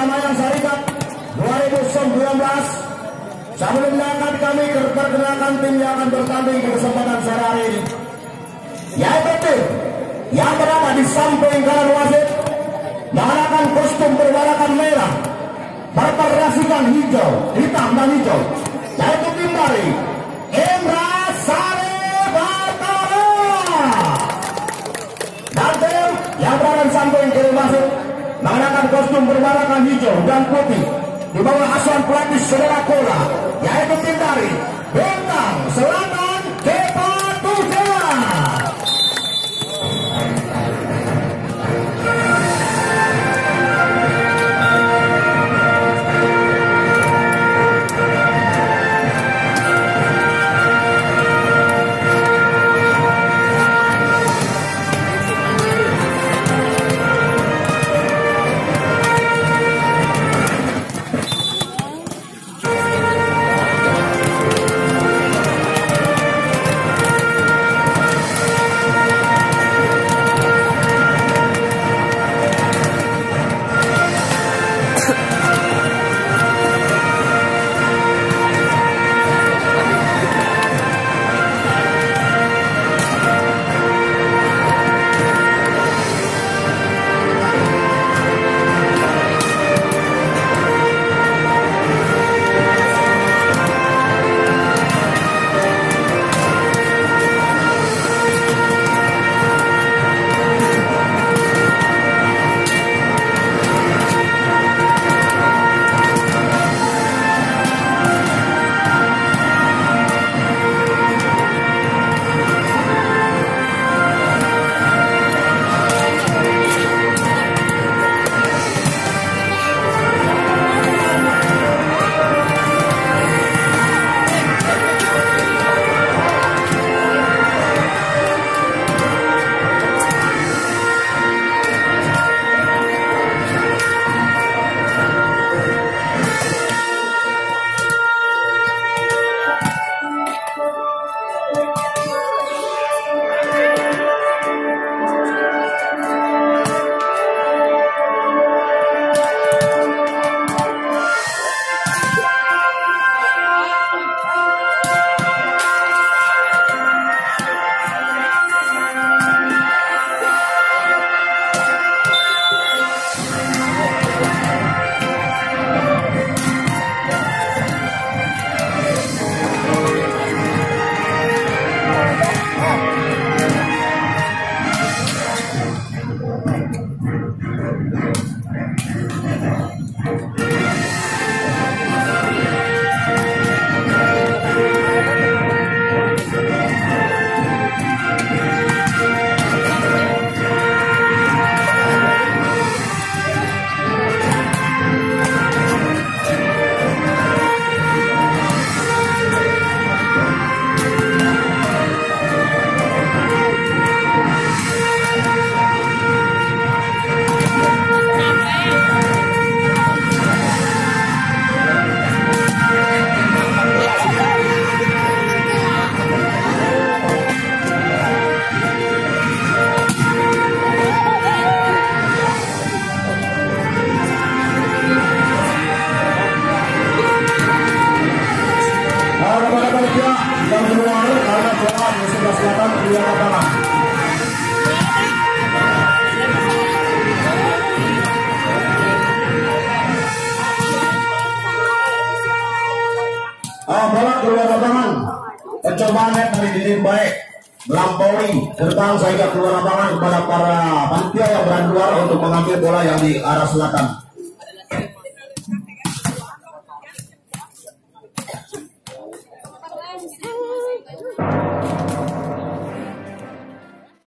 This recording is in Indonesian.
Permainan Syarikat 2019. Sebelumnya akan kami perkenalkan tim yang akan bertanding di kesempatan sore hari ini, yaitu tim yang berada di samping kanan wasit mengenakan kostum berwarna merah bervariasikan hijau, hitam dan hijau, yaitu tim dari Indra Sari Batara. Dan tim yang berada di samping kiri wasit mengenakan kostum berwarna hijau dan putih di bawah asuhan pelatih Saudara Kola, yaitu tim dari Bintang Selatan Kepatuja. Bola keluar lapangan. Percobaan net dari diri baik melampaui gerbang sehingga keluar lapangan kepada para panitia yang beradu untuk mengambil bola yang di arah selatan.